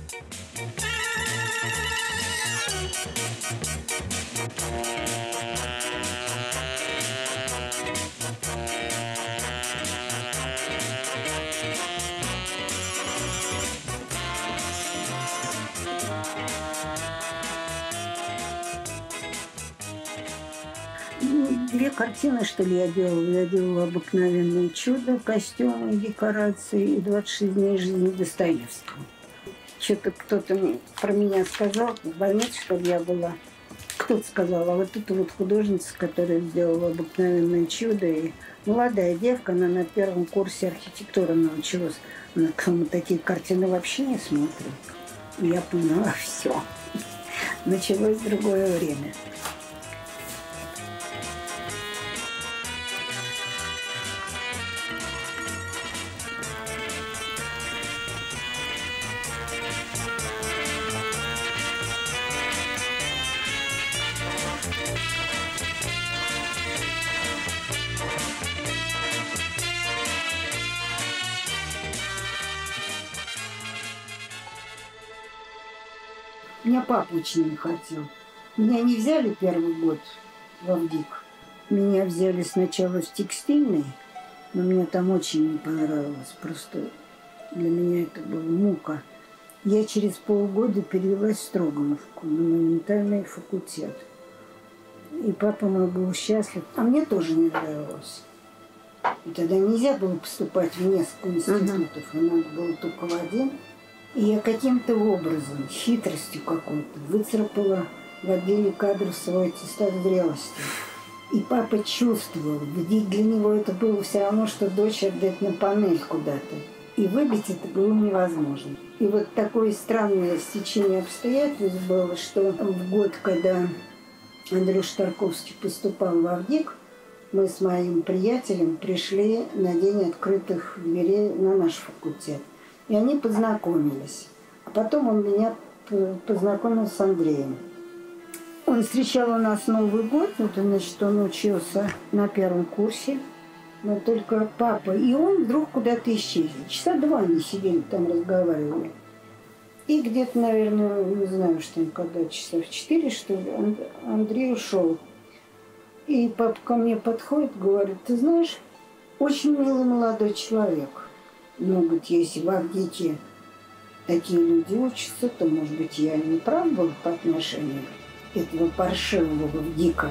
Две картины, что ли, я делала. Я делала «Обыкновенное чудо», костюмы, декорации и «26 дней жизни Достоевского. Что-то кто-то про меня сказал в больнице, чтобы я была. Кто-то сказал, а вот эта вот художница, которая сделала «Обыкновенное чудо», и молодая девка, она на первом курсе архитектуры научилась. Она такие картины вообще не смотрит. И я поняла, все. Началось другое время. Меня папа очень не хотел. Меня не взяли первый год в ВДИК. Меня взяли сначала в текстильный, но мне там очень не понравилось. Просто для меня это была мука. Я через полгода перевелась в Строгановку на монументальный факультет. И папа мой был счастлив. А мне тоже не нравилось. И тогда нельзя было поступать в несколько институтов, а надо было только в один. И я каким-то образом, хитростью какой-то, выцарапала в отделе кадров свой аттестат зрелости. И папа чувствовал, ведь для него это было все равно, что дочь отдать на панель куда-то. И выбить это было невозможно. И вот такое странное стечение обстоятельств было, что в год, когда Андрюша Тарковский поступал в ВДИК, мы с моим приятелем пришли на день открытых дверей на наш факультет. И они познакомились. А потом он меня познакомил с Андреем. Он встречал у нас Новый год, значит, он учился на первом курсе, но только папа и он вдруг куда-то исчезли. Часа два они сидели там, разговаривали. И где-то, наверное, не знаю, что он когда, часа в 4, что ли, Андрей ушел. И папа ко мне подходит, говорит, ты знаешь, очень милый молодой человек. Но, говорит, если в ВДИКе такие люди учатся, то, может быть, я не прав был по отношению этого паршивого ВДИКа.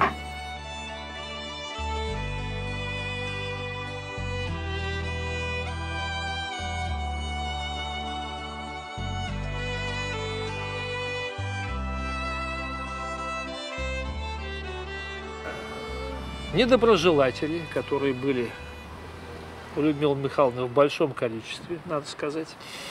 Недоброжелатели, которые были у Людмилы Михайловны в большом количестве, надо сказать,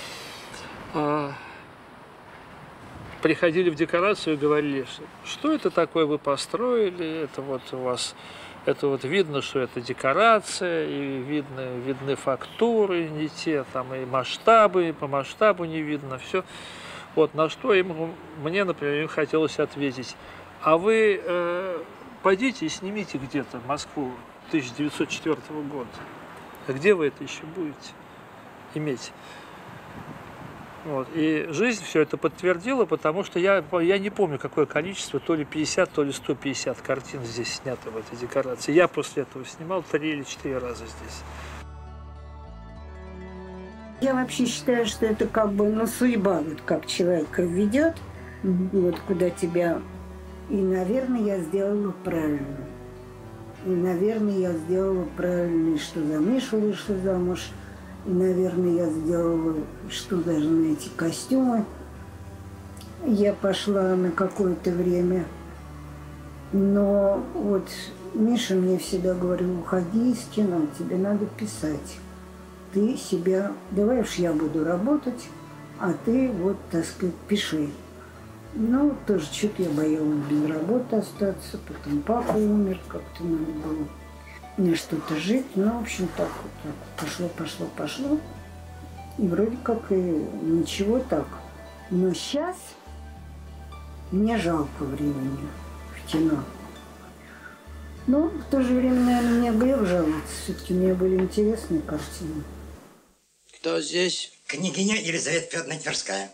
приходили в декорацию и говорили, что это такое вы построили, это вот у вас, это вот видно, что это декорация, и видны фактуры не те, там и масштабы, и по масштабу не видно, все. Вот на что мне, например, хотелось ответить, а вы пойдите и снимите где-то Москву 1904 года. А где вы это еще будете иметь? Вот. И жизнь все это подтвердила, потому что я не помню, какое количество, то ли 50, то ли 150 картин здесь снято в этой декорации. Я после этого снимал 3 или 4 раза здесь. Я вообще считаю, что это как бы судьба, вот как человека ведет, вот куда тебя. И, наверное, я сделала правильно. И, наверное, я сделала правильно, что за Мишу вышла замуж. И, наверное, я сделала, что даже на эти костюмы. Я пошла на какое-то время. Но вот Миша мне всегда говорил, уходи из кино, тебе надо писать. Ты себя, давай уж я буду работать, а ты вот, так сказать, пиши. Ну, тоже что-то я боялась без работы остаться, потом папа умер, как-то надо было мне что-то жить. Ну, в общем, так вот пошло. И вроде как и ничего так. Но сейчас мне жалко времени в кино. Но в то же время, наверное, мне грех жаловаться. Все-таки у меня были интересные картины. Кто здесь? Княгиня Елизавета Федоровна Тверская.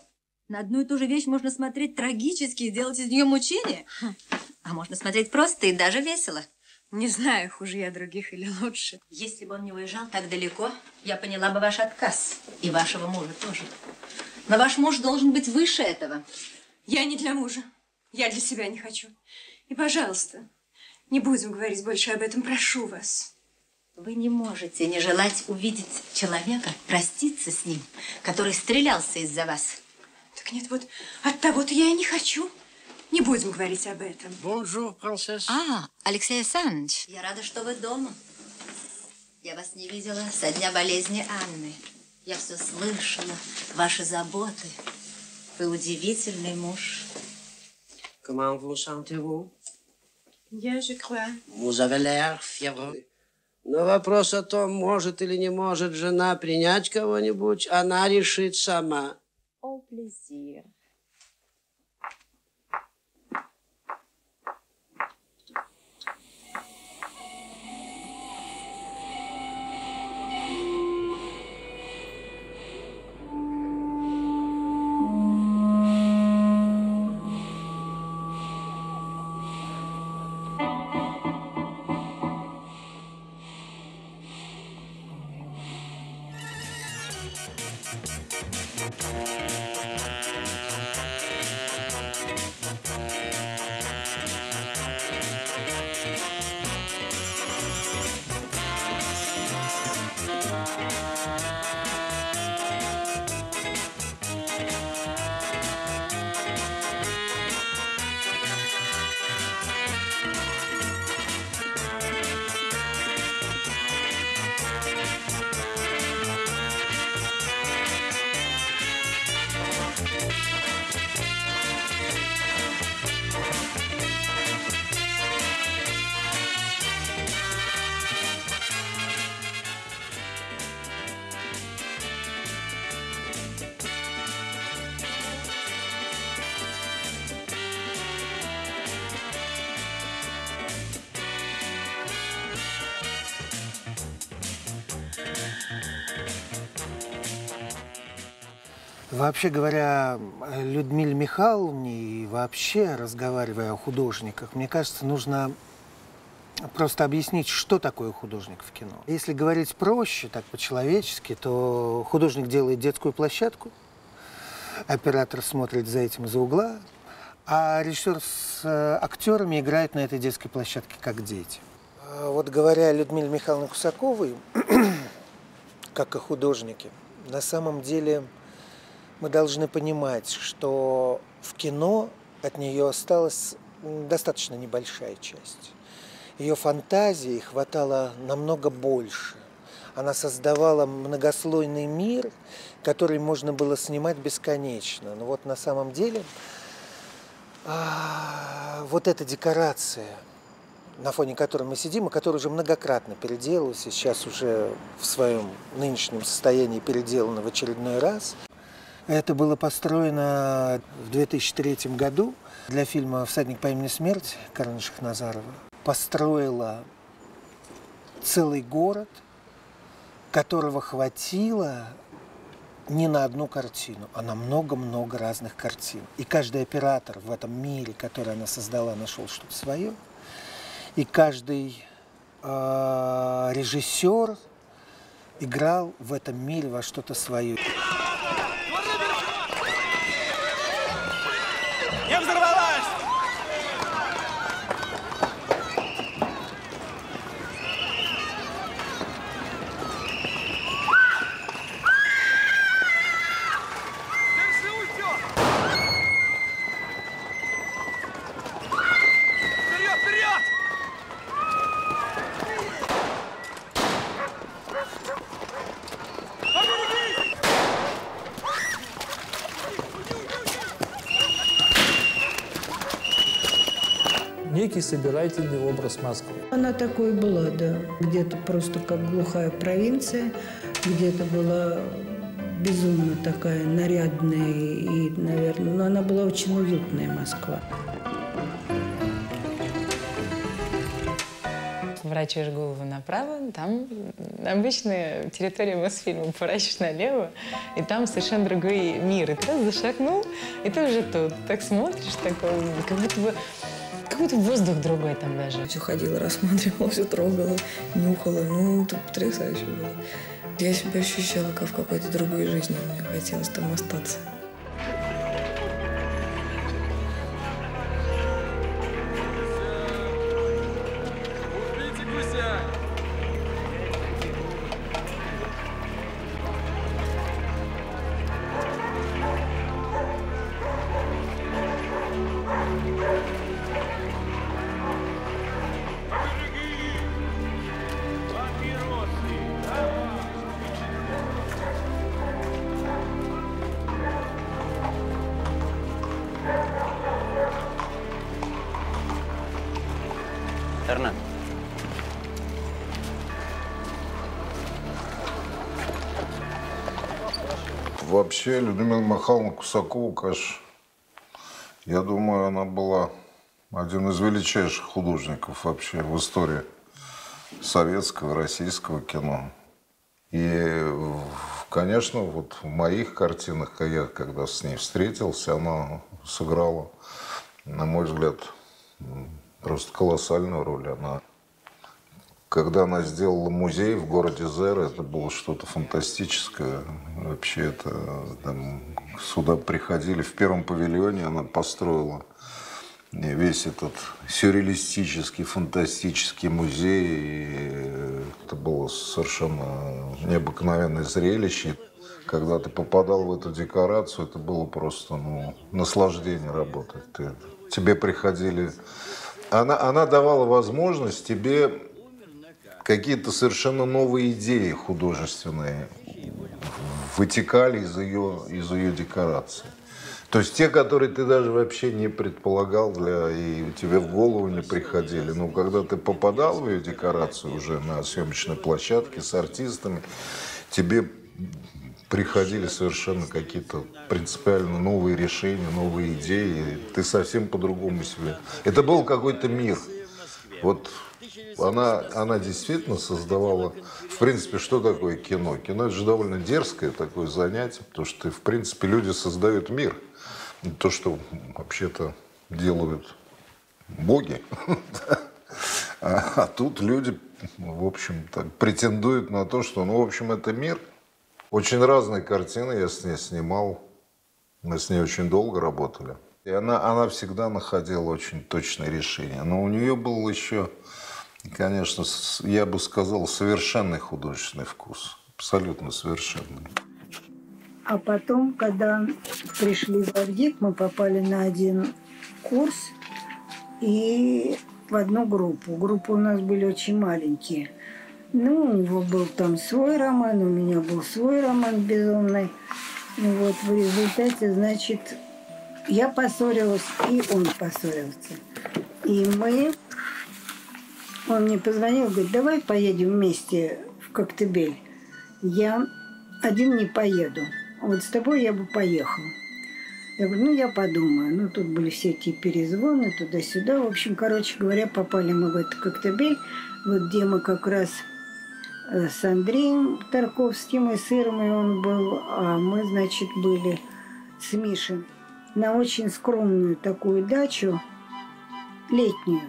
На одну и ту же вещь можно смотреть трагически и делать из нее мучение. А можно смотреть просто и даже весело. Не знаю, хуже я других или лучше. Если бы он не уезжал так далеко, я поняла бы ваш отказ. И вашего мужа тоже. Но ваш муж должен быть выше этого. Я не для мужа. Я для себя не хочу. И, пожалуйста, не будем говорить больше об этом, прошу вас. Вы не можете не желать увидеть человека, проститься с ним, который стрелялся из-за вас. Так нет, вот от того-то я и не хочу. Не будем говорить об этом. Бонжур, принцесса. Алексей Александрович. Я рада, что вы дома. Я вас не видела со дня болезни Анны. Я все слышала, ваши заботы. Вы удивительный муж. Comment vous sentez-vous? Я je crois. Vous avez l'air fiévreux. Но вопрос о том, может или не может жена принять кого-нибудь, она решит сама. Au plaisir. Вообще говоря, о Людмиле Михайловне и вообще разговаривая о художниках, мне кажется, нужно просто объяснить, что такое художник в кино. Если говорить проще, так по-человечески, то художник делает детскую площадку, оператор смотрит за этим из-за угла, а режиссер с актерами играет на этой детской площадке как дети. Вот говоря о Людмиле Михайловне Кусаковой, как о художнике, на самом деле мы должны понимать, что в кино от нее осталась достаточно небольшая часть. Ее фантазии хватало намного больше. Она создавала многослойный мир, который можно было снимать бесконечно. Но вот на самом деле вот эта декорация, на фоне которой мы сидим, и которая уже многократно переделалась, и сейчас уже в своем нынешнем состоянии переделана в очередной раз. Это было построено в 2003 году для фильма «Всадник по имени Смерть» Карена Шахназарова. Построила целый город, которого хватило не на одну картину, а на много-много разных картин. И каждый оператор в этом мире, который она создала, нашел что-то свое. И каждый режиссер играл в этом мире во что-то свое. Не взорвалась! Держи утёк! Вперед, вперед! Некий собирательный образ Москвы. Она такой была, да. Где-то просто как глухая провинция, где-то была безумно такая нарядная и, наверное, но она была очень уютная, Москва. поворачиваешь голову направо, там обычная территория Мосфильма, поворачиваешь налево, и там совершенно другой мир. И ты раз зашагнул, и ты уже тут. Так смотришь, такой, как будто воздух другой там даже. Все ходила, рассматривала, все трогала, нюхала. Ну, это потрясающе было. Я себя ощущала как в какой-то другой жизни. Мне хотелось там остаться. Эрнан. Вообще, Людмила Михайловна Кусакова, конечно, я думаю, она была один из величайших художников вообще в истории советского, российского кино. И, конечно, вот в моих картинах, я когда с ней встретился, она сыграла, на мой взгляд, просто колоссальную роль. Когда она сделала музей в городе Зера, это было что-то фантастическое. Вообще, сюда приходили в первом павильоне, она построила весь этот сюрреалистический, фантастический музей. И это было совершенно необыкновенное зрелище. Когда ты попадал в эту декорацию, это было просто наслаждение работать. Тебе приходили... Она давала возможность тебе какие-то совершенно новые идеи художественные вытекали из ее декорации. То есть те, которые ты даже вообще не предполагал, и тебе в голову не приходили. Но когда ты попадал в ее декорацию уже на съемочной площадке с артистами, тебе приходили совершенно какие-то принципиально новые решения, новые идеи. И ты совсем по-другому себе... Это был какой-то мир. Вот она действительно создавала... В принципе, что такое кино? Кино – это же довольно дерзкое такое занятие, потому что, в принципе, люди создают мир. То, что вообще-то делают боги. А тут люди, в общем-то, претендуют на то, что, в общем, это мир. Очень разные картины я с ней снимал. Мы с ней очень долго работали. И она всегда находила очень точные решения. Но у нее был еще, конечно, я бы сказал, совершенный художественный вкус. Абсолютно совершенный. А потом, когда пришли в Авдик, мы попали на один курс и в одну группу. Группы у нас были очень маленькие. Ну, у него был там свой роман, у меня был свой роман безумный. И вот в результате, значит, я поссорилась, и он поссорился. И он мне позвонил, говорит, давай поедем вместе в Коктебель. Я один не поеду. Вот с тобой я бы поехал. Я говорю, я подумаю. Тут были все эти перезвоны туда-сюда. В общем, короче говоря, попали мы в этот Коктебель, вот где мы как раз с Андреем Тарковским и с Ирмой он был, а мы, значит, были с Мишей на очень скромную такую дачу, летнюю.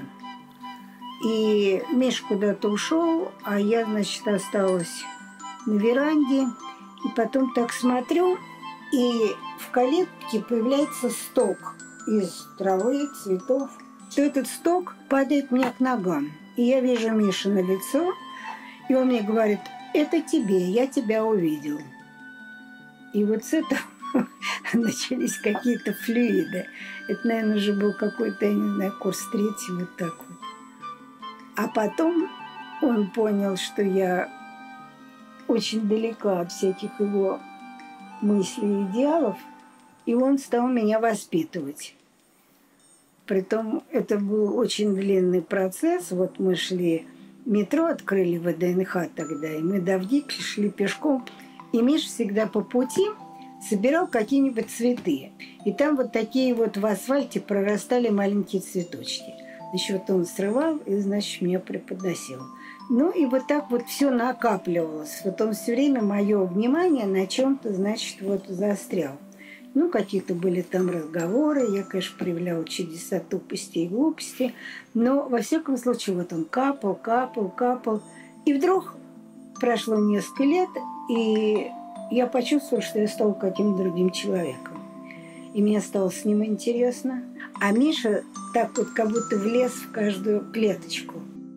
И Миша куда-то ушел, а я, значит, осталась на веранде. И потом так смотрю, и в калитке появляется сток из травы, цветов. То этот сток падает мне к ногам. И я вижу Мишино лицо, и он мне говорит, это тебе, я тебя увидел. И вот с этого начались какие-то флюиды. Это, наверное, уже был какой-то, я не знаю, курс третий, вот так вот. А потом он понял, что я очень далека от всяких его мыслей и идеалов, и он стал меня воспитывать. Притом это был очень длинный процесс. Вот мы шли, метро открыли в ВДНХ тогда, и мы до Авдика шли пешком. И Миша всегда по пути собирал какие-нибудь цветы. И там вот такие вот в асфальте прорастали маленькие цветочки. Значит, вот он срывал и, значит, мне преподносил. Ну и вот так вот все накапливалось. Вот он все время мое внимание на чем-то, значит, вот заострял. Ну, какие-то были там разговоры, я, конечно, проявляла чудеса тупости и глупости, но, во всяком случае, вот он капал, капал, капал. И вдруг прошло несколько лет, и я почувствовала, что я стала каким-то другим человеком. И мне стало с ним интересно. А Миша так вот как будто влез в каждую клеточку.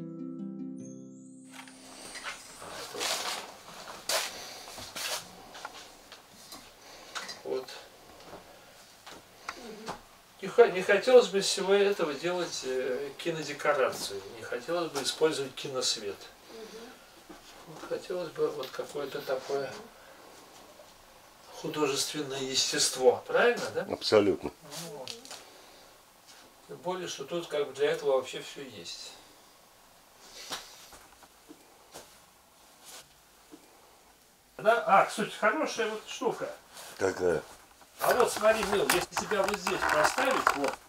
Вот. Не хотелось бы из всего этого делать кинодекорацию, не хотелось бы использовать киносвет. Вот хотелось бы вот какое-то такое художественное естество, правильно, да? Абсолютно. Вот. Тем более, что тут как бы для этого вообще все есть. Да? Кстати, хорошая вот штука. Какая? А вот смотри, Мил, если тебя вот здесь поставить,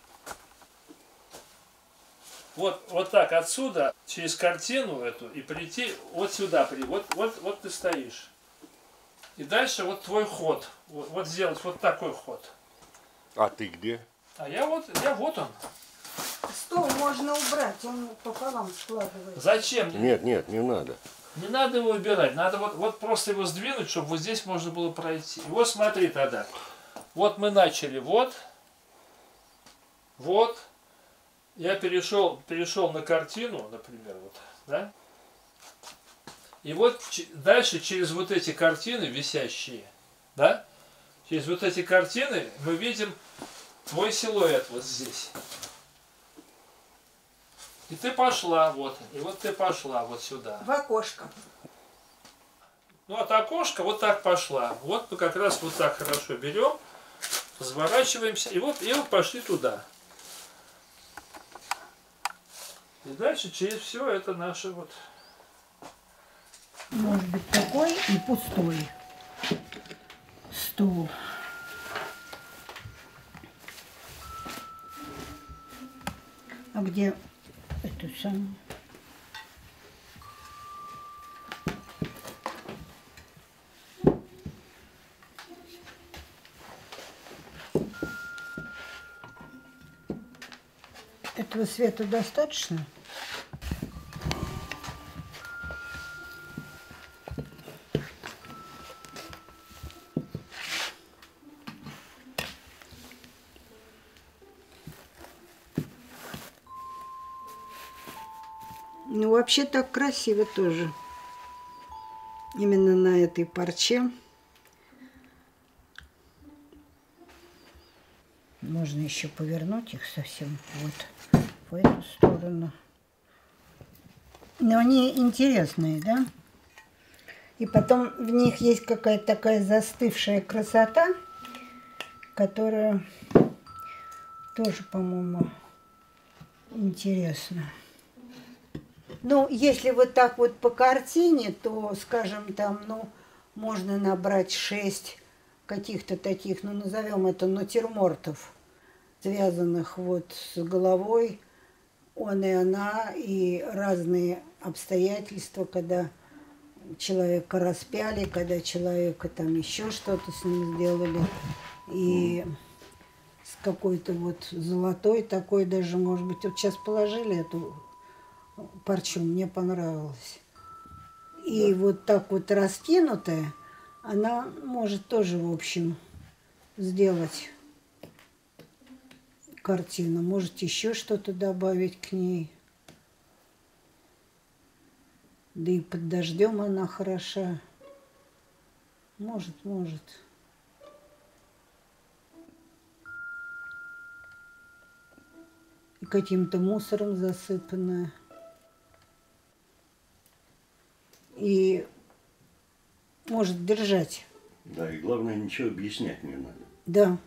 вот так отсюда, через картину эту, и прийти вот сюда, вот ты стоишь. И дальше вот твой ход. Вот сделать вот такой ход. А ты где? А я вот он. Стол можно убрать, он пополам складывается. Зачем? Нет, не надо. Не надо его убирать, надо вот просто его сдвинуть, чтобы вот здесь можно было пройти. И вот смотри тогда. Вот мы начали, вот. Я перешел на картину, например, вот, да? И вот дальше через вот эти картины висящие, да? Через вот эти картины мы видим твой силуэт вот здесь. И ты пошла вот, и вот ты пошла вот сюда. В окошко. Ну, от окошка вот так пошла. Вот мы как раз вот так хорошо берем, разворачиваемся, и вот пошли туда. И дальше через все это наше вот... Может быть такой и пустой стул. А где эту самую? Этого света достаточно? Ну, вообще так красиво тоже. Именно на этой парче. Можно еще повернуть их совсем вот в эту сторону. Но они интересные, да? И потом в них есть какая-то такая застывшая красота, которая тоже, по-моему, интересна. Ну, если вот так вот по картине, то, скажем, там, ну, можно набрать 6 каких-то таких, ну, назовем это натюрмортов, связанных вот с головой, он и она, и разные обстоятельства, когда человека распяли, когда человека там еще что-то с ним сделали, и с какой-то вот золотой такой даже, может быть, вот сейчас положили эту парчу, мне понравилось. И вот так вот раскинутая, она может тоже, в общем, сделать картину. Можете еще что-то добавить к ней. Да и под дождем она хороша. Может. И каким-то мусором засыпанная. И может держать. Да, и главное, ничего объяснять не надо. Да.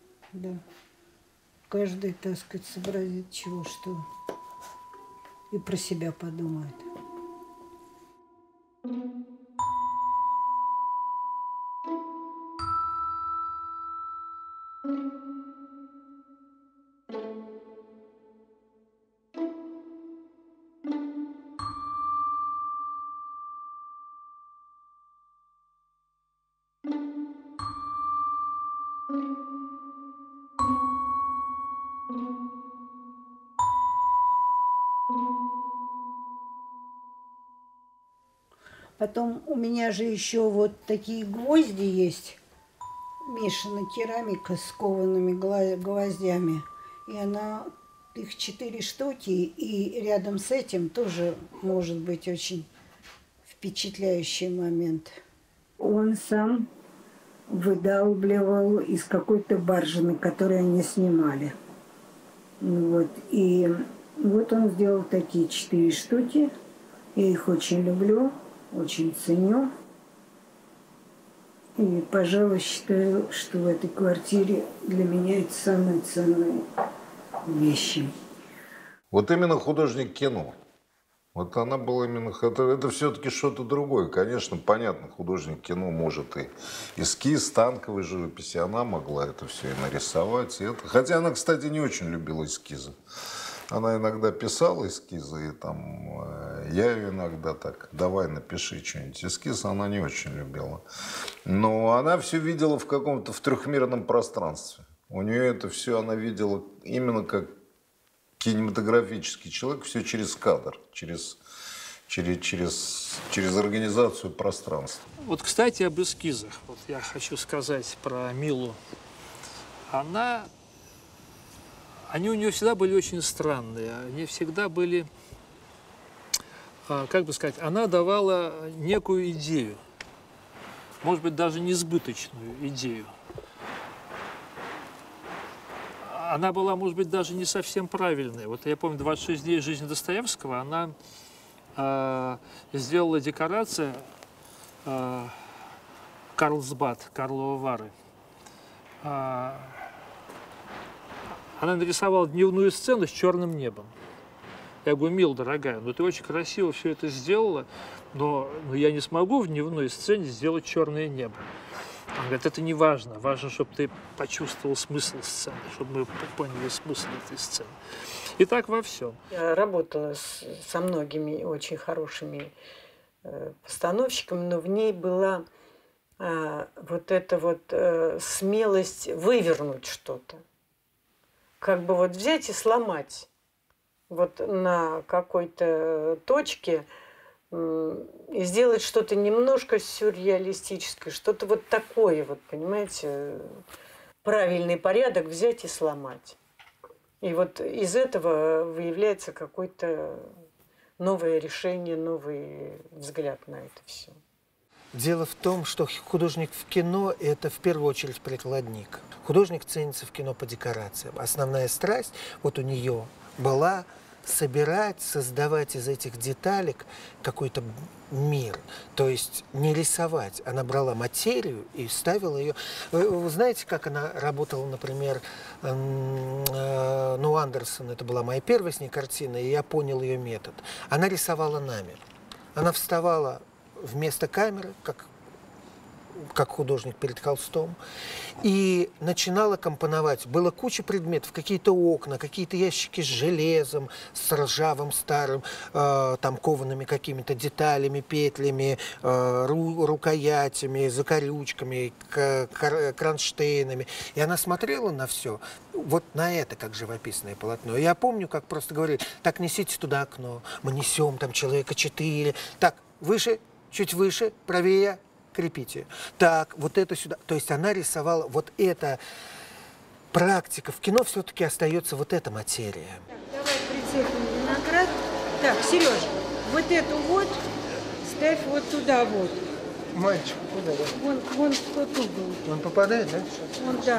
Каждый, так сказать, сообразит чего, что. И про себя подумает. Потом у меня же еще вот такие гвозди есть. Мишина керамика с коваными гвоздями. И она, их 4 штуки, и рядом с этим тоже может быть очень впечатляющий момент. Он сам выдалбливал из какой-то баржи, на которой они снимали. Вот. И вот он сделал такие 4 штуки. Я их очень люблю, очень ценю. И, пожалуй, считаю, что в этой квартире для меня это самые ценные вещи. Вот именно художник кино. Вот она была именно... Это все-таки что-то другое. Конечно, понятно, художник кино может и эскиз танковой живописи. Она могла это все и нарисовать. И это... Хотя она, кстати, не очень любила эскизы. Она иногда писала эскизы, и там я ее иногда так, давай напиши что-нибудь. Эскиз она не очень любила. Но она все видела в каком-то в трехмерном пространстве. У нее это все она видела именно как кинематографический человек, все через кадр, через организацию пространства. Вот, кстати, об эскизах. Вот я хочу сказать про Милу. Они у нее всегда были очень странные. Они всегда были, как бы сказать, она давала некую идею. Может быть, даже несбыточную идею. Она была, может быть, даже не совсем правильной. Вот я помню, 26 дней жизни Достоевского, она сделала декорацию Карлсбад, Карловы Вары. Она нарисовала дневную сцену с черным небом. Я говорю, Мил, дорогая, ну ты очень красиво все это сделала, но я не смогу в дневной сцене сделать черное небо. Она говорит, это не важно. Важно, чтобы ты почувствовал смысл сцены, чтобы мы поняли смысл этой сцены. И так во всем. Я работала со многими очень хорошими постановщиками, но в ней была вот эта вот смелость вывернуть что-то. Как бы вот взять и сломать вот на какой-то точке и сделать что-то немножко сюрреалистическое, что-то вот такое, вот, понимаете, правильный порядок взять и сломать. И вот из этого выявляется какое-то новое решение, новый взгляд на это все. Дело в том, что художник в кино – это в первую очередь прикладник. Художник ценится в кино по декорациям. Основная страсть вот у нее была собирать, создавать из этих деталек какой-то мир. То есть не рисовать. Она брала материю и ставила ее... Вы знаете, как она работала, например, Андерсон, это была моя первая с ней картина, и я понял ее метод. Она рисовала намер. Она вставала вместо камеры, как художник перед холстом, и начинала компоновать. Было куча предметов, какие-то окна, какие-то ящики с железом, с ржавым старым, там коваными какими-то деталями, петлями, рукоятями, закорючками, кронштейнами. И она смотрела на все, вот на это, как живописное полотно. Я помню, как просто говорили, так, несите туда окно, мы несем там человека 4, так, выше, чуть выше, правее, крепите. Так, вот это сюда. То есть она рисовала, вот эта практика. В кино все-таки остается вот эта материя. Так, давай прицепим виноград. Так, Сереж, вот эту вот ставь вот туда вот. Мальчик, куда? Вон в тот угол. Он попадает, да? Вон, да.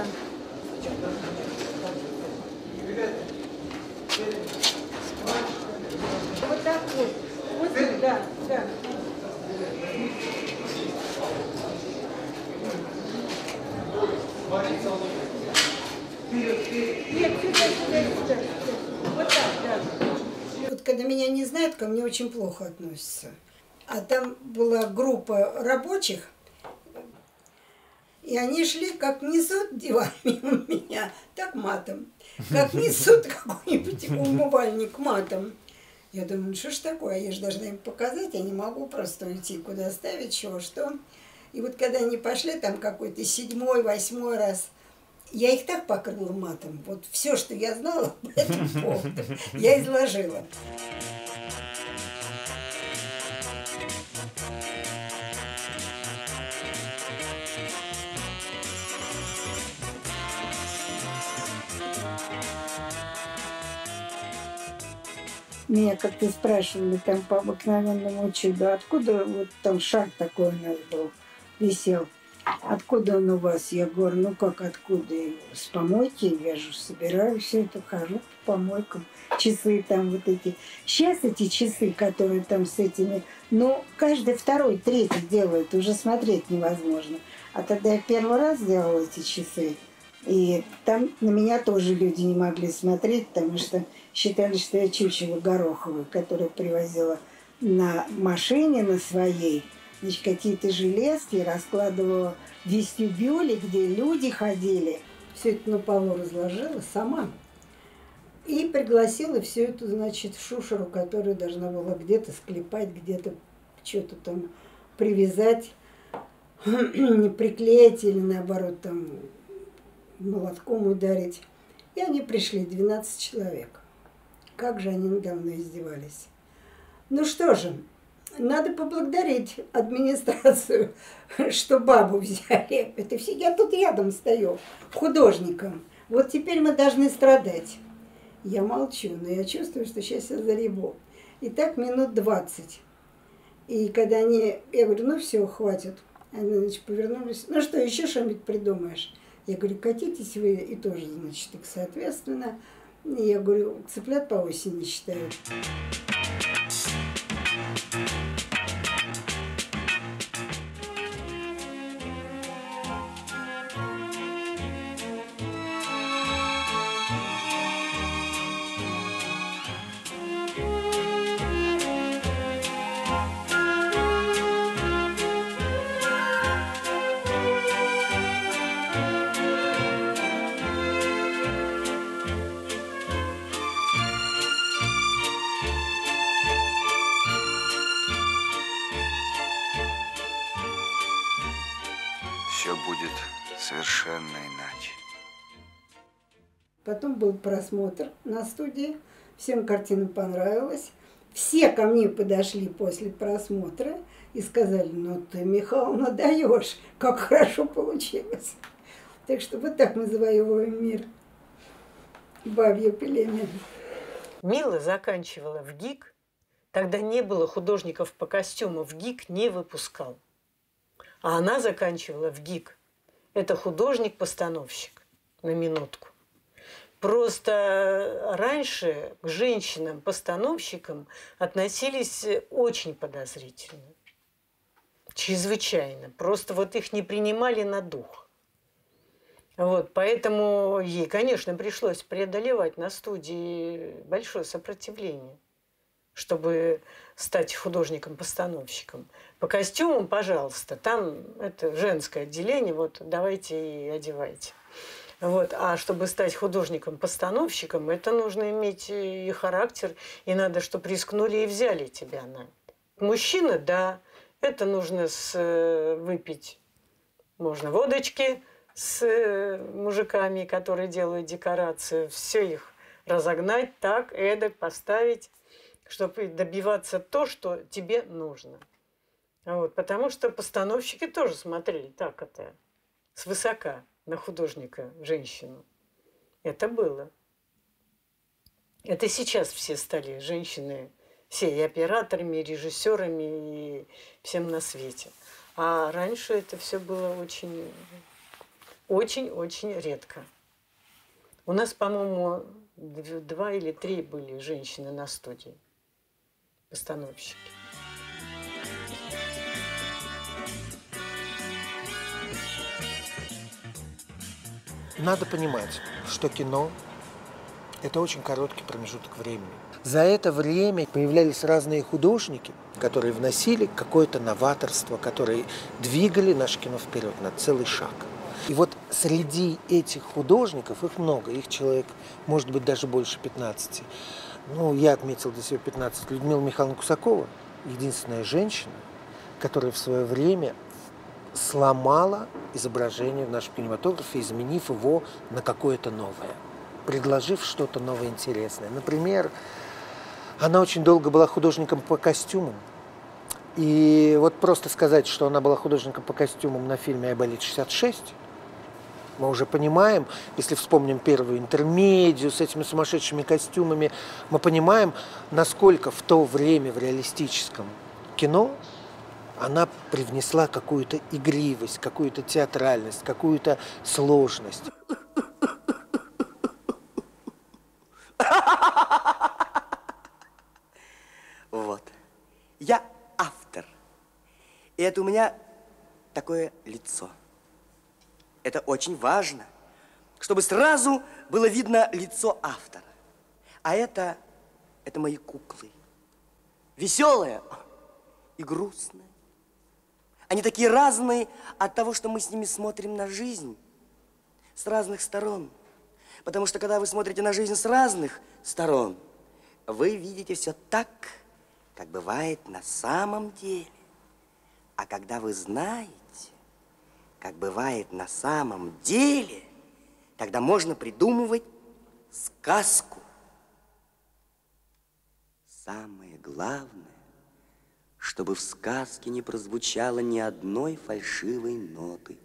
Вот так вот. Вот, да, да. Нет, сюда. Вот так, да. Вот когда меня не знают, ко мне очень плохо относятся. А там была группа рабочих, и они шли, как несут диван мимо меня, так матом. Как несут какой-нибудь умывальник матом. Я думаю, ну что ж такое, я же должна им показать, я не могу просто уйти, куда ставить, чего, что. И вот когда они пошли, там какой-то 7-й, 8-й раз, я их так покрыла матом. Вот все, что я знала по этому поводу, я изложила. Меня как-то спрашивали там по обыкновенному чуду, откуда вот там шар такой у нас был, висел. Откуда он у вас? Я говорю, ну как откуда? С помойки, я же собираю все это, хожу по помойкам. Часы там вот эти. Сейчас эти часы, которые там с этими, ну, каждый второй, третий делает, уже смотреть невозможно. А тогда я первый раз делала эти часы, и там на меня тоже люди не могли смотреть, потому что считали, что я чучело Гороховой, которую привозила на машине на своей. Значит, какие-то железки раскладывала в вестибюле, где люди ходили. Все это на полу разложила сама. И пригласила все это, значит, шушеру, которая должна была где-то склепать, где-то что-то там привязать, приклеить или наоборот там молотком ударить. И они пришли, 12 человек. Как же они надо мной издевались. Ну что же, надо поблагодарить администрацию, что бабу взяли. Это все, я тут рядом стою, художником. Вот теперь мы должны страдать. Я молчу, но я чувствую, что сейчас я зареву. И так минут 20. И когда они, я говорю, ну все, хватит. Они, значит, повернулись. Ну что, еще что-нибудь придумаешь? Я говорю, катитесь вы, и тоже, значит, так соответственно. Я говорю, цыплят по осени считают. Все будет совершенно иначе. Потом был просмотр на студии. Всем картина понравилась. Все ко мне подошли после просмотра и сказали, ну ты, Михайловна, даешь, как хорошо получилось. Так что вот так мы завоевываем мир. Бабье племя. Мила заканчивала в ГИК. Тогда не было художников по костюму. В ГИК не выпускал. А она заканчивала в ГИК. Это художник-постановщик, на минутку. Просто раньше к женщинам-постановщикам относились очень подозрительно. Чрезвычайно. Просто вот их не принимали на дух. Вот, поэтому ей, конечно, пришлось преодолевать на студии большое сопротивление, чтобы стать художником-постановщиком. По костюмам, пожалуйста, там это женское отделение, вот давайте и одевайте. Вот. А чтобы стать художником-постановщиком, это нужно иметь и характер, и надо, чтобы рискнули и взяли тебя на это. Мужчина, да, это нужно выпить, можно водочки с мужиками, которые делают декорацию, все их разогнать так, эдак, поставить, чтобы добиваться то, что тебе нужно. Вот, потому что постановщики тоже смотрели так это, свысока на художника, женщину. Это было. Это сейчас все стали женщины, все и операторами, и режиссерами, и всем на свете. А раньше это все было очень, очень, очень редко. У нас, по-моему, 2 или 3 были женщины на студии, постановщики. Надо понимать, что кино – это очень короткий промежуток времени. За это время появлялись разные художники, которые вносили какое-то новаторство, которые двигали наше кино вперед на целый шаг. И вот среди этих художников, их много, их человек, может быть, даже больше 15. Ну, я отметил для себя 15. Людмила Михайловна Кусакова – единственная женщина, которая в свое время сломала изображение в нашем кинематографе, изменив его на какое-то новое, предложив что-то новое интересное. Например, она очень долго была художником по костюмам. И вот просто сказать, что она была художником по костюмам на фильме «Айболит-66», Мы уже понимаем, если вспомним первую интермедию с этими сумасшедшими костюмами, мы понимаем, насколько в то время в реалистическом кино она привнесла какую-то игривость, какую-то театральность, какую-то сложность. Вот. Я автор. И это у меня такое лицо. Это очень важно, чтобы сразу было видно лицо автора. А это мои куклы. Веселые и грустные. Они такие разные от того, что мы с ними смотрим на жизнь с разных сторон. Потому что, когда вы смотрите на жизнь с разных сторон, вы видите все так, как бывает на самом деле. А когда вы знаете, как бывает на самом деле, тогда можно придумывать сказку. Самое главное, чтобы в сказке не прозвучало ни одной фальшивой ноты.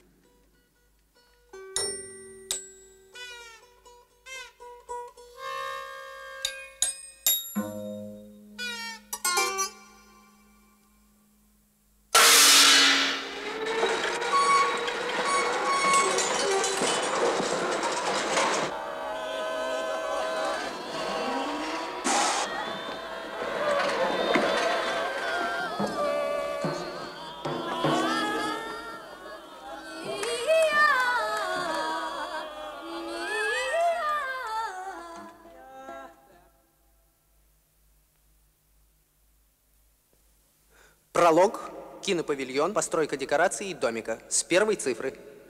Пролог, кинопавильон, постройка декораций и домика. С первой цифры.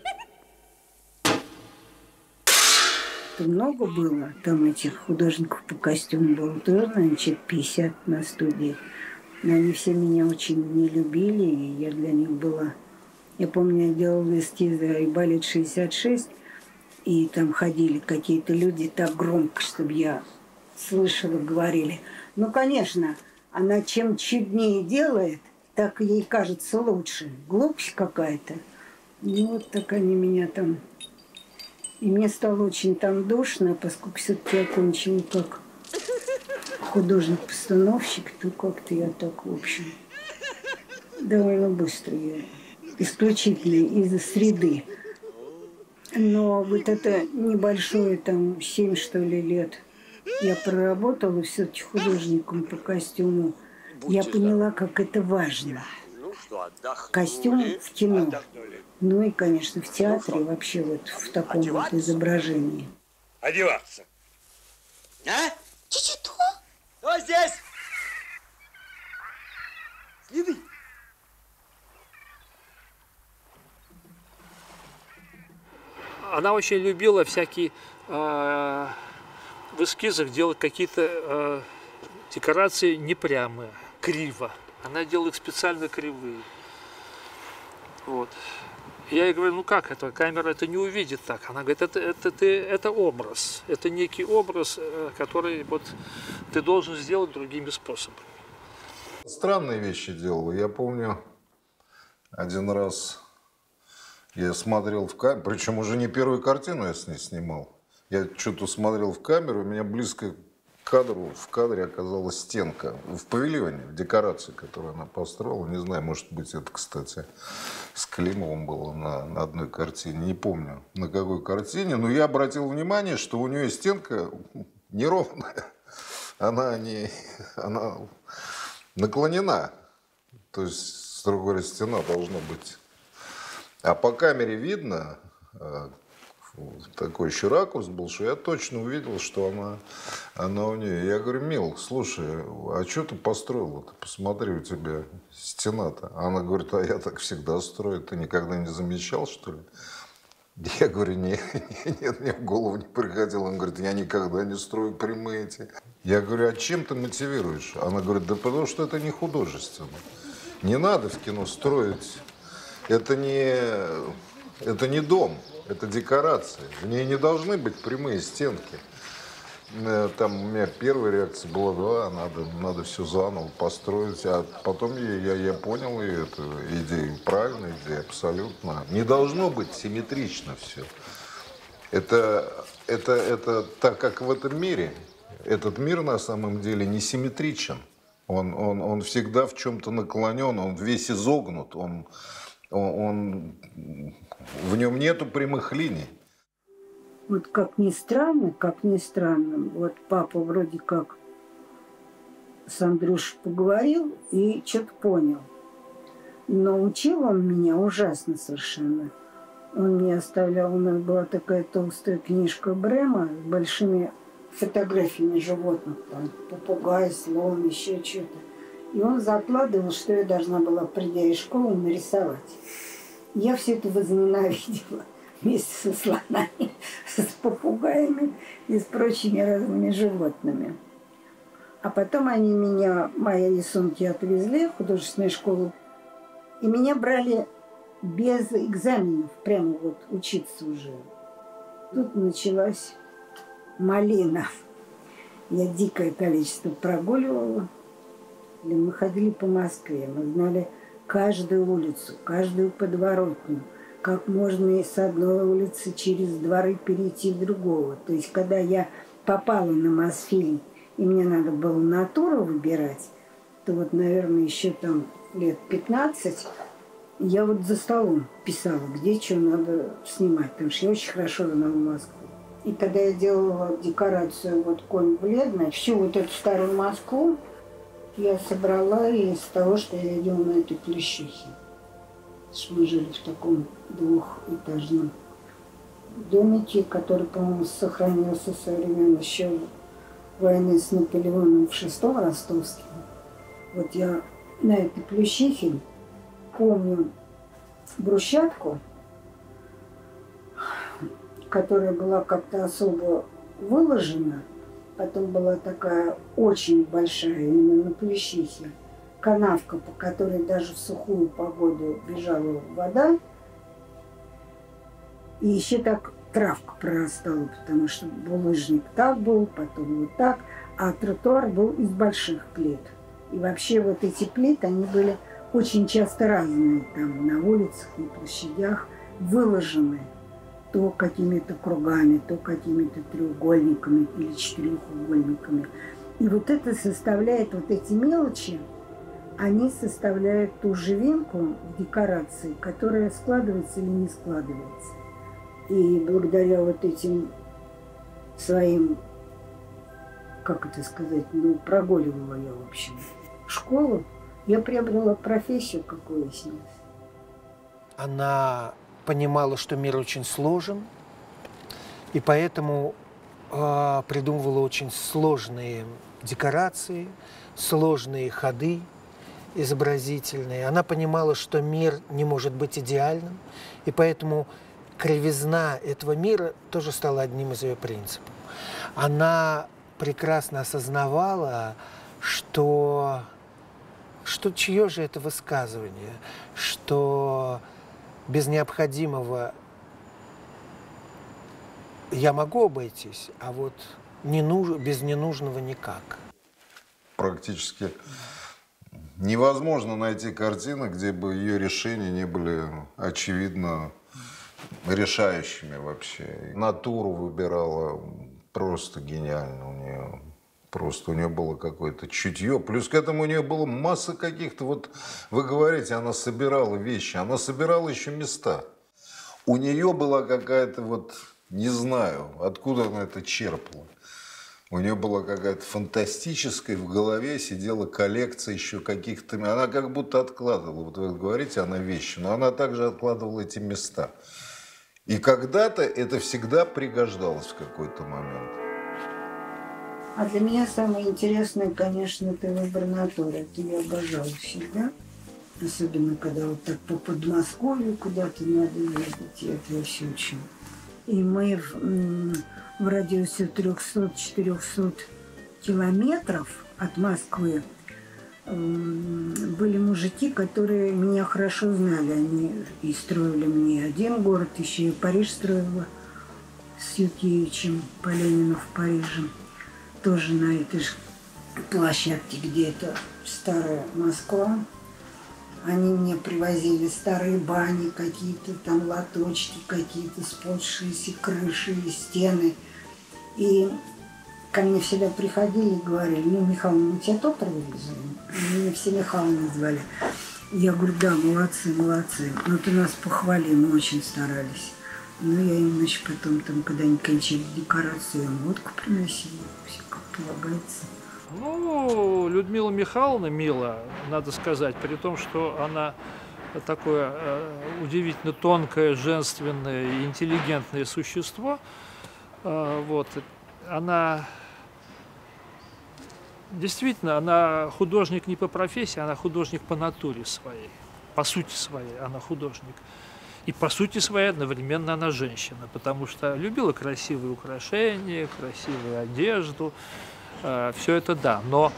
Много было там этих художников по костюму. Было тоже, наверное, человек 50 на студии. Но они все меня очень не любили, и я для них была... Я помню, я делала эскизы «Айболит 66», и там ходили какие-то люди так громко, чтобы я слышала, говорили. Ну, конечно, она чем чуднее делает, так ей кажется лучше. Глупость какая-то. Ну, вот так они меня там... И мне стало очень там душно, поскольку все-таки я окончила как художник-постановщик, то как-то я так, в общем, довольно быстро я исключительно из-за среды. Но вот это небольшое, там, 7, что ли, лет я проработала все-таки художником по костюму. Я поняла, как это важно. Костюм в кино. Ну и, конечно, в театре, вообще вот в таком вот изображении. Одеваться. А? Что? Кто здесь? Следы. Она очень любила всякие в эскизах делать какие-то декорации непрямые, криво. Она делала их специально кривые. Вот. Я ей говорю, ну как это, камера это не увидит так. Она говорит, это образ, это некий образ, который вот ты должен сделать другими способами. Странные вещи делал. Я помню, один раз я смотрел в камеру, причем уже не первую картину я с ней снимал. Я что-то смотрел в камеру, у меня близко к кадру, в кадре оказалась стенка. В павильоне, в декорации, которую она построила. Не знаю, может быть, это, кстати, с Климовым было на одной картине. Не помню, на какой картине. Но я обратил внимание, что у нее стенка неровная. Она наклонена. То есть, строго говоря, стена должна быть. А по камере видно, такой еще ракурс был, что я точно увидел, что она у нее. Я говорю, Мил, слушай, а что ты построил-то? Посмотри, у тебя стена-то. Она говорит, а я так всегда строю. Ты никогда не замечал, что ли? Я говорю, нет, мне в голову не приходило. Он говорит, я никогда не строю прямые эти. Я говорю, а чем ты мотивируешь? Она говорит, да потому что это не художественно. Не надо в кино строить. Это не дом, это декорация. В ней не должны быть прямые стенки. Там у меня первая реакция была, да, надо все заново построить. А потом я понял и эту идею, правильная идея, абсолютно. Не должно быть симметрично все. Это так, как в этом мире. Этот мир на самом деле не симметричен. Он всегда в чем-то наклонен, он весь изогнут, в нем нету прямых линий. Вот как ни странно, вот папа вроде как с Андрюшей поговорил и что-то понял. Но учил он меня ужасно совершенно. Он мне оставлял, у нас была такая толстая книжка Брема с большими фотографиями животных, там, попугай, слон, еще что-то. И он закладывал, что я должна была, придя из школы, нарисовать. Я все это возненавидела вместе со слонами, с попугаями и с прочими разными животными. А потом они меня, мои рисунки отвезли в художественную школу, и меня брали без экзаменов, прямо вот учиться уже. Тут началась малина. Я дикое количество прогуливала. Мы ходили по Москве, мы знали каждую улицу, каждую подворотню, как можно с одной улицы через дворы перейти в другого. То есть, когда я попала на Мосфильм, и мне надо было натуру выбирать, то вот, наверное, еще там лет 15 я вот за столом писала, где что надо снимать, потому что я очень хорошо знала Москву. И когда я делала декорацию вот «Конь бледный», всю вот эту старую Москву я собрала из того, что я видела на этой Плющихе. Мы жили в таком двухэтажном домике, который, по-моему, сохранился со времен еще войны с Наполеоном в VI Ростовским. Вот я на этой Плющихе помню брусчатку, которая была как-то особо выложена. Потом была такая очень большая, именно на Плющихе, канавка, по которой даже в сухую погоду бежала вода. И еще так травка прорастала, потому что булыжник так был, потом вот так, а тротуар был из больших плит. И вообще вот эти плиты, они были очень часто разные, там на улицах, на площадях, выложены то какими-то кругами, то какими-то треугольниками или четырехугольниками. И вот это составляет, вот эти мелочи, они составляют ту живинку в декорации, которая складывается или не складывается. И благодаря вот этим своим, как это сказать, прогуливала я, в общем, школу, я приобрела профессию, как выяснилось. Она понимала, что мир очень сложен, и поэтому придумывала очень сложные декорации, сложные ходы изобразительные. Она понимала, что мир не может быть идеальным, и поэтому кривизна этого мира тоже стала одним из ее принципов. Она прекрасно осознавала, что чье же это высказывание, что без необходимого я могу обойтись, а вот без ненужного никак. Практически невозможно найти картины, где бы ее решения не были очевидно решающими вообще. Натуру выбирала просто гениально у нее. Просто у нее было какое-то чутье. Плюс к этому у нее была масса каких-то, вот вы говорите, она собирала вещи, она собирала еще места. У нее была какая-то вот, не знаю, откуда она это черпала. У нее была какая-то фантастическая, в голове сидела коллекция еще каких-то... Она как будто откладывала, вот вы говорите, она вещи, но она также откладывала эти места. И когда-то это всегда пригождалось в какой-то момент. А для меня самое интересное, конечно, это выбор натуры. Это я обожала всегда. Особенно, когда вот так по Подмосковью куда-то надо ездить. Я это вообще учу. И мы в радиусе 300-400 километров от Москвы были мужики, которые меня хорошо знали. Они и строили мне один город, еще и Париж строила с Юткевичем Поленина в Париже. тоже на этой же площадке, где это старая Москва. Они мне привозили старые бани, какие-то там лоточки, какие-то спотшиеся крыши и стены. И ко мне всегда приходили и говорили: ну, Михайловна, мы тебя доктор вызовем? Меня все Михайловна звали. Я говорю: да, молодцы, молодцы. Ну, ты нас похвали, мы очень старались. Ну, я им, значит, потом, там, когда они кончали декорацию, я им водку приносила, все как полагается. Ну, Людмила Михайловна мила, надо сказать, при том, что она такое удивительно тонкое, женственное и интеллигентное существо. Вот. Она действительно, она художник не по профессии, она художник по натуре своей, по сути своей она художник. И по сути своей одновременно она женщина, потому что любила красивые украшения, красивую одежду. Все это да, но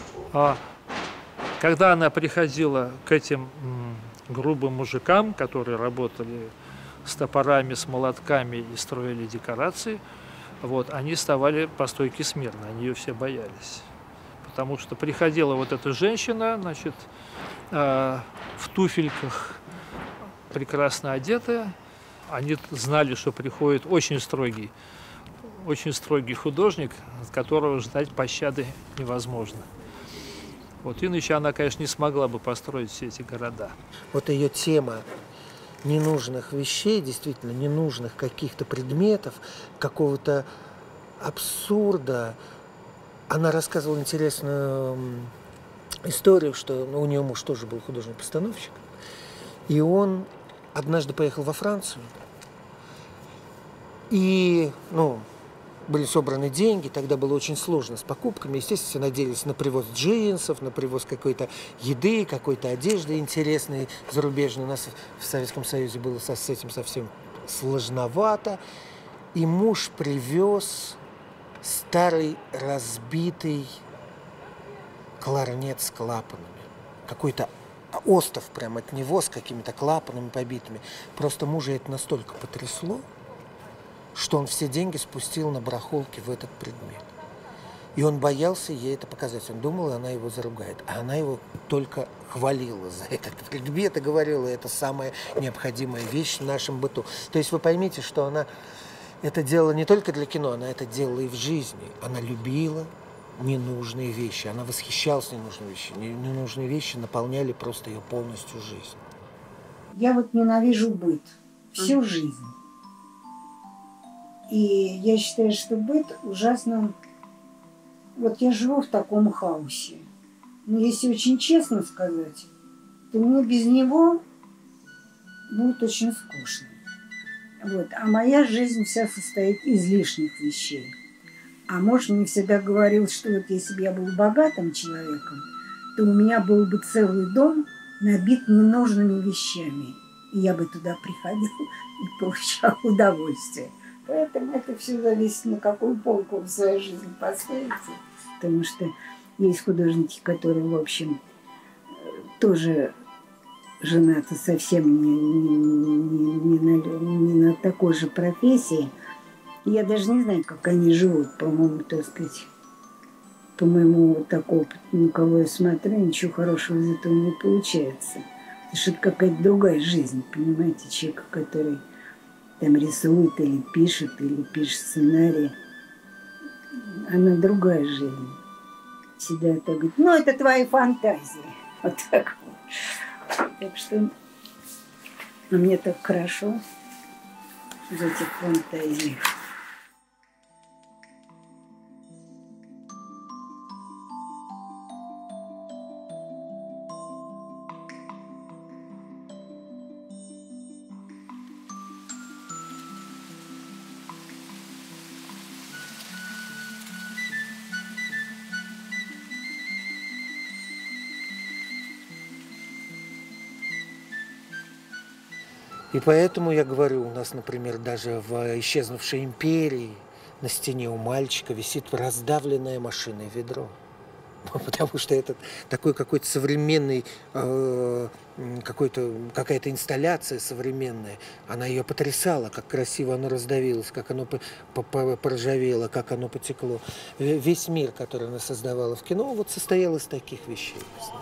когда она приходила к этим грубым мужикам, которые работали с топорами, с молотками и строили декорации, вот, они вставали по стойке смирно, они ее все боялись. Потому что приходила вот эта женщина, значит, в туфельках, прекрасно одетая, они знали, что приходит очень строгий художник, от которого ждать пощады невозможно. Вот иначе она, конечно, не смогла бы построить все эти города. Вот ее тема ненужных вещей, действительно ненужных каких-то предметов, какого-то абсурда. Она рассказывала интересную историю, что у нее муж тоже был художник-постановщик, и он однажды поехал во Францию, и, были собраны деньги, тогда было очень сложно с покупками. Естественно, все надеялись на привоз джинсов, на привоз какой-то еды, какой-то одежды интересной, зарубежной. У нас в Советском Союзе было с этим совсем сложновато. И муж привез старый разбитый кларнет с клапанами. Какой-то остов прямо от него с какими-то клапанами побитыми. Просто мужа это настолько потрясло, что он все деньги спустил на барахолке в этот предмет. И он боялся ей это показать. Он думал, она его заругает. А она его только хвалила за этот предмет и говорила, это самая необходимая вещь в нашем быту. То есть вы поймите, что она это делала не только для кино, она это делала и в жизни. Она любила ненужные вещи. Она восхищалась ненужными вещами. Ненужные вещи наполняли просто ее полностью жизнь. Я вот ненавижу быт всю жизнь. И я считаю, что быт ужасно... Вот я живу в таком хаосе. Но если очень честно сказать, то мне без него будет очень скучно. Вот. А моя жизнь вся состоит из лишних вещей. А муж мне всегда говорил, что вот если бы я был богатым человеком, то у меня был бы целый дом набит ненужными вещами. И я бы туда приходил и получал удовольствие. Поэтому это все зависит, на какую полку вы в своей жизни поставите. Потому что есть художники, которые, в общем, тоже женаты совсем не на такой же профессии. Я даже не знаю, как они живут, по-моему, так сказать, по моему вот такому опыту, на кого я смотрю, ничего хорошего из этого не получается. Потому что это какая-то другая жизнь, понимаете, человека, который там рисует или пишет сценарий. Она другая жизнь. Всегда так говорит, это твои фантазии. Вот так вот. Так что мне так хорошо в этих фантазиях. И поэтому я говорю, у нас, например, даже в «Исчезнувшей империи» на стене у мальчика висит раздавленное машинное ведро. потому что это такой какой-то современный, какая-то инсталляция современная. Она ее потрясала, как красиво оно раздавилось, как оно поржавело, как оно потекло. Весь мир, который она создавала в кино, вот состоял из таких вещей.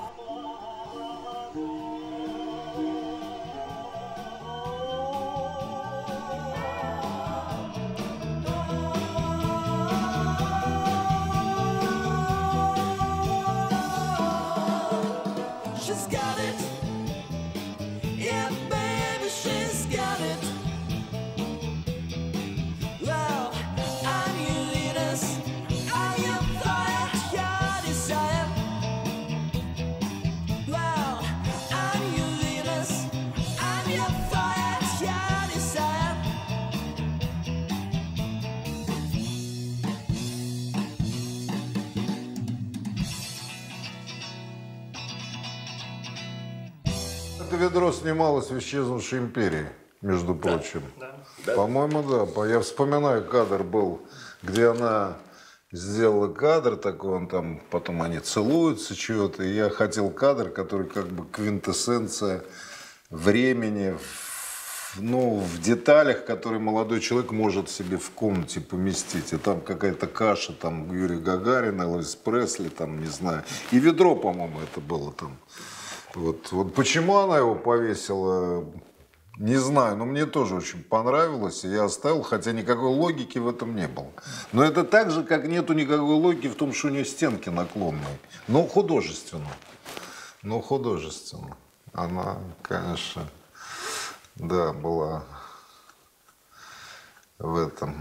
Это ведро снималось в «Исчезнувшей империи», между прочим. Да. По-моему, да. Я вспоминаю, кадр был, где она сделала кадр такой, он там, потом они целуются чего-то, и я хотел кадр, который как бы квинтэссенция времени, в деталях, которые молодой человек может себе в комнате поместить. И там какая-то каша, там Юрий Гагарин, Элвис Пресли, там, не знаю. И ведро, по-моему, это было там. Вот почему она его повесила, не знаю, но мне тоже очень понравилось, и я оставил, хотя никакой логики в этом не было. Но это так же, как нету никакой логики в том, что у нее стенки наклонные, но художественно. Она, конечно, да, была в этом.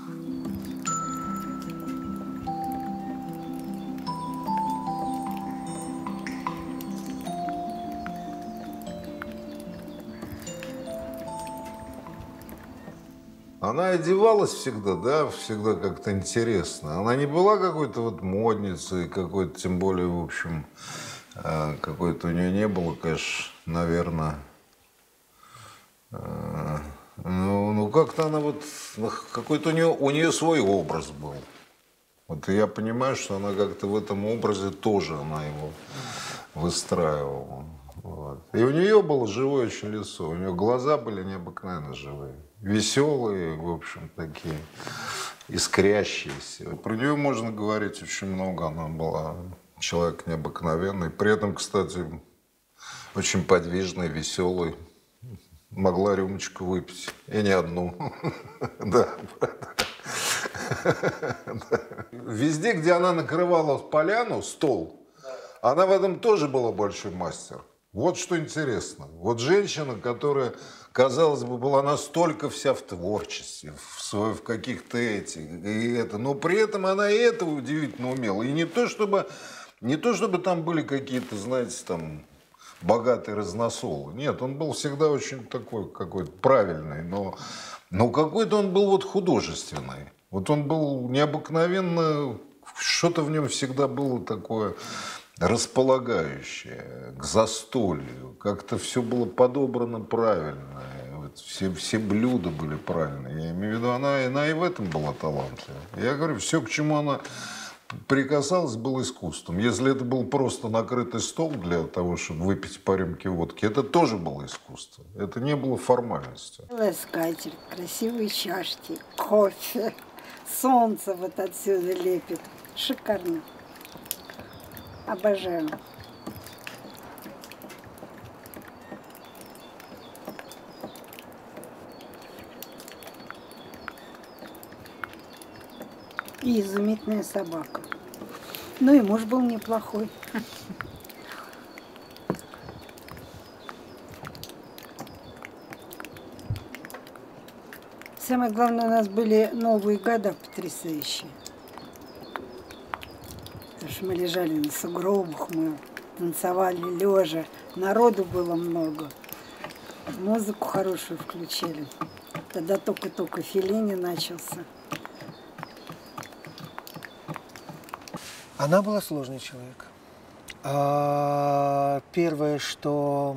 Она одевалась всегда, да, всегда как-то интересно. Она не была какой-то вот модницей, какой-то, тем более, в общем, какой-то у нее не было, конечно, наверное. Как-то она вот, какой-то у нее свой образ был. Вот и я понимаю, что она как-то в этом образе тоже она его выстраивала. Вот. И у нее было живое очень лицо, у нее глаза были необыкновенно живые, веселые, в общем, такие искрящиеся. Про нее можно говорить очень много, она была человек необыкновенный, при этом, кстати, очень подвижный, веселый, могла рюмочку выпить, и не одну. Да. Везде, где она накрывала поляну, стол, она в этом тоже была большой мастер. Вот что интересно. Вот женщина, которая, казалось бы, была настолько вся в творчестве, в каких-то этих, но при этом она и это удивительно умела. И не то, чтобы там были какие-то, знаете, там, богатые разносолы. Нет, он был всегда очень такой какой-то правильный, но какой-то он был вот художественный. Вот он был необыкновенно, что-то в нем всегда было такое располагающее к застолью. Как-то все было подобрано правильно. Вот все блюда были правильные. Я имею в виду, она и в этом была талантлива. Я говорю, все, к чему она прикасалась, было искусством. Если это был просто накрытый стол для того, чтобы выпить по рюмке водки, это тоже было искусство. Это не было формальностью. Скатерть, красивые чашки, кофе, солнце вот отсюда лепит. Шикарно. Обожаю. И изумительная собака. Ну и муж был неплохой. Самое главное, у нас были Новые года потрясающие. Потому что мы лежали на сугробах, мы танцевали лежа, народу было много. Музыку хорошую включили. Тогда только-только Феллини начался. Она была сложный человек. Первое, что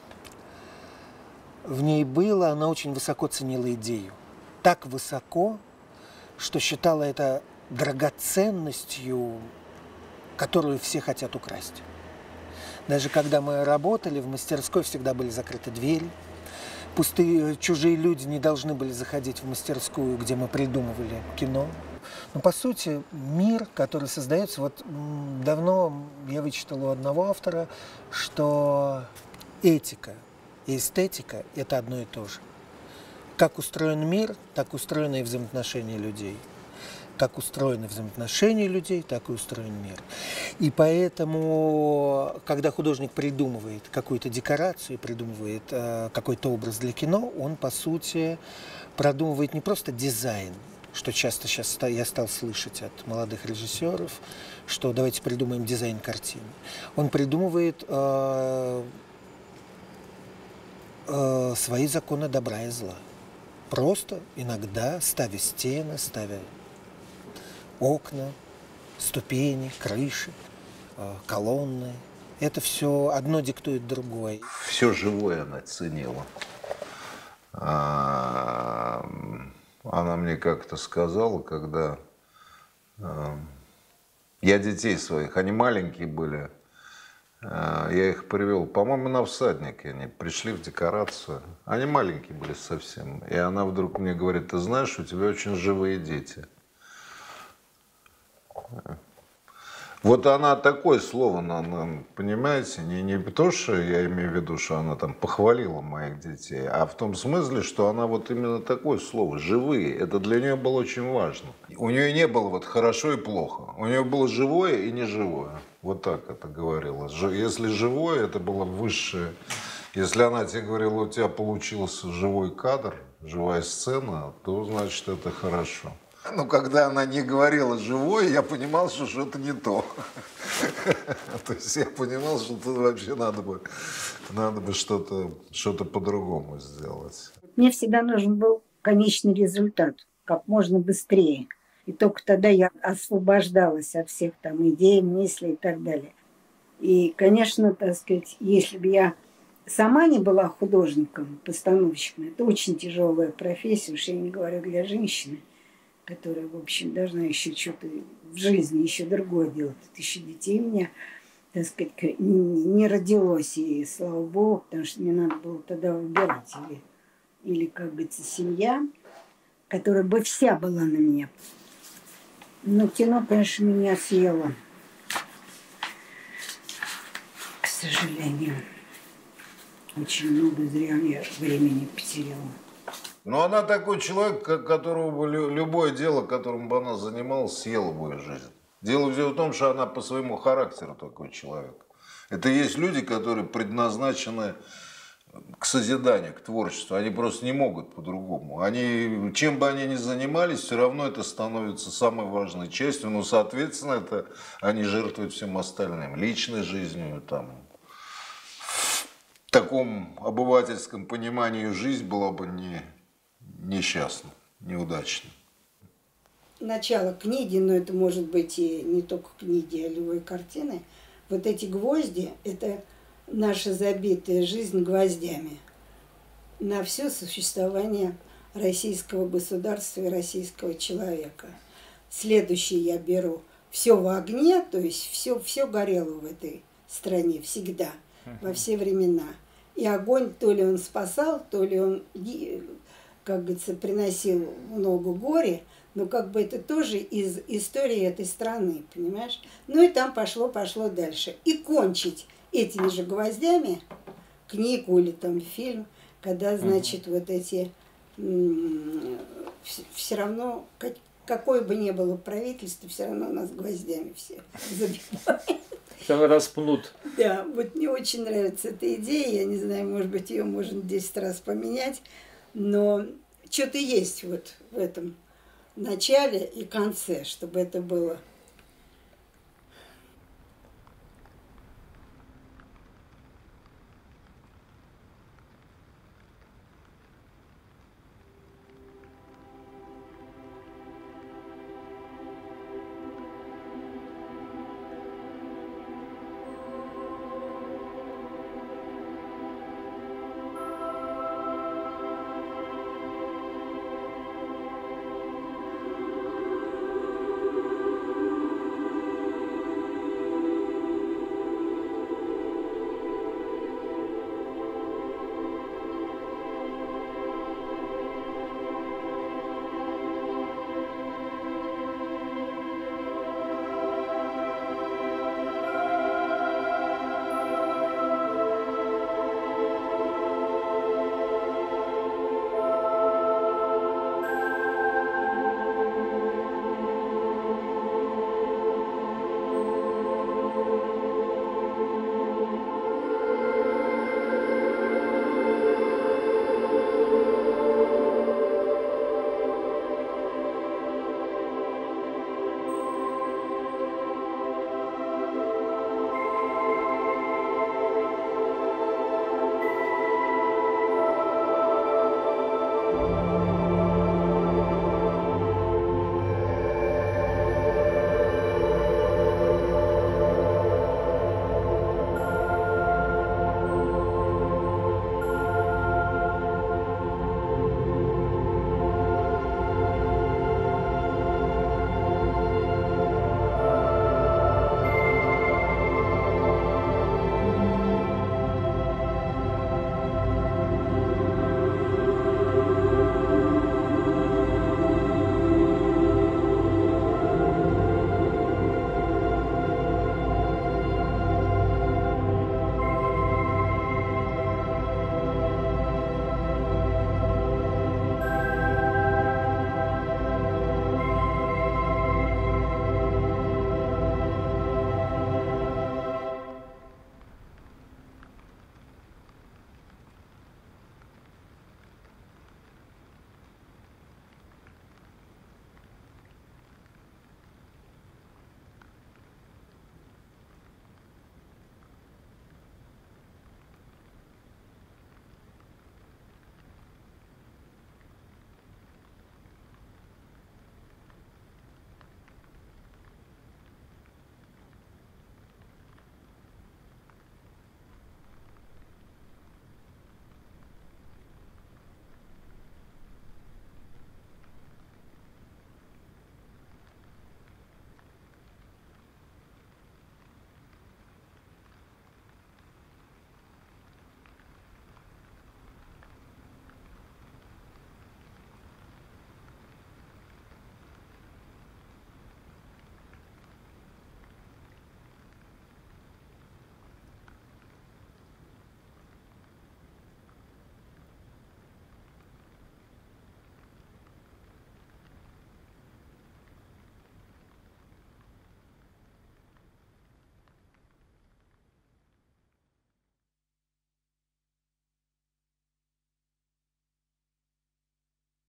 в ней было, она очень высоко ценила идею. Так высоко, что считала это драгоценностью которую все хотят украсть. Даже когда мы работали, в мастерской всегда были закрыты двери. Пустые, чужие люди не должны были заходить в мастерскую, где мы придумывали кино. Но, по сути, мир, который создается, вот давно я вычитал у одного автора, что этика и эстетика – это одно и то же. Как устроен мир, так устроены и взаимоотношения людей. Как устроены взаимоотношения людей, так и устроен мир. И поэтому, когда художник придумывает какую-то декорацию, придумывает какой-то образ для кино, он, по сути, продумывает не просто дизайн, что часто сейчас я стал слышать от молодых режиссеров, что давайте придумаем дизайн картины. Он придумывает свои законы добра и зла. Просто иногда ставя стены, ставя окна, ступени, крыши, колонны. Это все одно диктует другое. Все живое она ценила. Она мне как-то сказала, когда я детей своих, они маленькие были, я их привел, по-моему, на всадники, они пришли в декорацию, они маленькие были совсем, и она вдруг мне говорит: ты знаешь, у тебя очень живые дети. Вот она такое слово, понимаете, не то, что я имею в виду, что она там похвалила моих детей, а в том смысле, что она вот именно такое слово, живые, это для нее было очень важно. У нее не было вот хорошо и плохо, у нее было живое и неживое, вот так это говорила. Если живое, это было высшее, если она тебе говорила, у тебя получился живой кадр, живая сцена, то значит это хорошо. Но когда она не говорила живое, я понимал, что что-то не то. То есть я понимал, что тут вообще надо бы что-то по-другому сделать. Мне всегда нужен был конечный результат, как можно быстрее. И только тогда я освобождалась от всех там идей, мыслей и так далее. И, конечно, так сказать, если бы я сама не была художником, постановщиком, это очень тяжелая профессия, уж я не говорю для женщины, которая, в общем, должна еще что-то в жизни, еще другое делать. Тут еще детей у меня, так сказать, не родилось, и слава богу, потому что мне надо было тогда выбирать. Или как говорится, семья, которая бы вся была на меня. Но кино, конечно, меня съело. К сожалению. Очень много зря я времени потеряла. Но она такой человек, которого бы любое дело, которым бы она занималась, съела бы ее жизнь. Дело в том, что она по своему характеру такой человек. Это есть люди, которые предназначены к созиданию, к творчеству. Они просто не могут по-другому. Чем бы они ни занимались, все равно это становится самой важной частью. Но, соответственно, это они жертвуют всем остальным. Личной жизнью, там. В таком обывательском понимании жизнь была бы несчастна, неудачна. Начало книги, но это может быть и не только книги, а любой картины. Вот эти гвозди – это наша забитая жизнь гвоздями на все существование российского государства и российского человека. Следующий я беру все в огне, то есть все горело в этой стране всегда, во все времена. И огонь, то ли он спасал, то ли он, как говорится, приносил много горя, но как бы это тоже из истории этой страны, понимаешь? Ну и там пошло дальше. И кончить этими же гвоздями книгу или там фильм, когда, значит, вот эти все равно, какое бы ни было правительство, все равно нас гвоздями все забивают. Все распнут. Да, вот мне очень нравится эта идея, я не знаю, может быть, ее можно 10 раз поменять, но что-то есть вот в этом начале и конце, чтобы это было